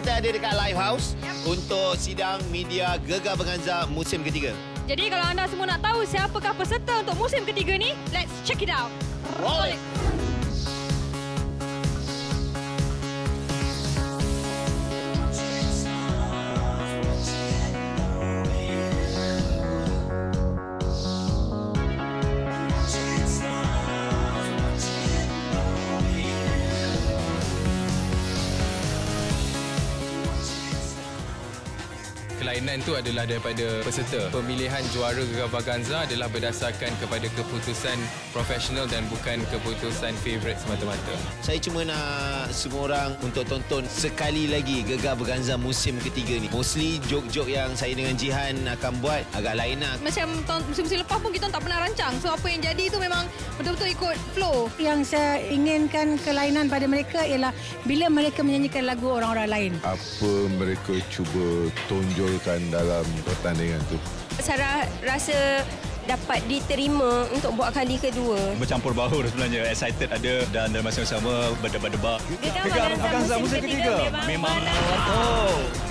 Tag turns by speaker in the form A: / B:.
A: kita ada dekat Live House untuk sidang media Gegar Berganza musim ketiga.
B: Jadi kalau anda semua nak tahu siapakah peserta untuk musim ketiga ni, let's check it out.
A: Roll it.
C: Kelainan itu adalah daripada peserta. Pemilihan juara Gegar Berganza adalah berdasarkan kepada keputusan profesional dan bukan keputusan favourite semata-mata.
A: Saya cuma nak semua orang untuk tonton sekali lagi Gegar Berganza musim ketiga ni. Mostly joke-joke yang saya dengan Jihan akan buat agak lain lah.
B: Macam musim-musim lepas pun kita tak pernah rancang. So apa yang jadi tu memang betul-betul ikut flow.
D: Yang saya inginkan kelainan pada mereka ialah bila mereka menyanyikan lagu orang-orang lain.
E: Apa mereka cuba tonjolkan dalam pertandingan tu.
F: Sarah rasa dapat diterima untuk buat kali kedua.
G: Bercampur baur sebenarnya. Excited ada dan dalam masa yang sama berdebar-debar.
F: Gegar Berganza musim ketiga memang
G: oh.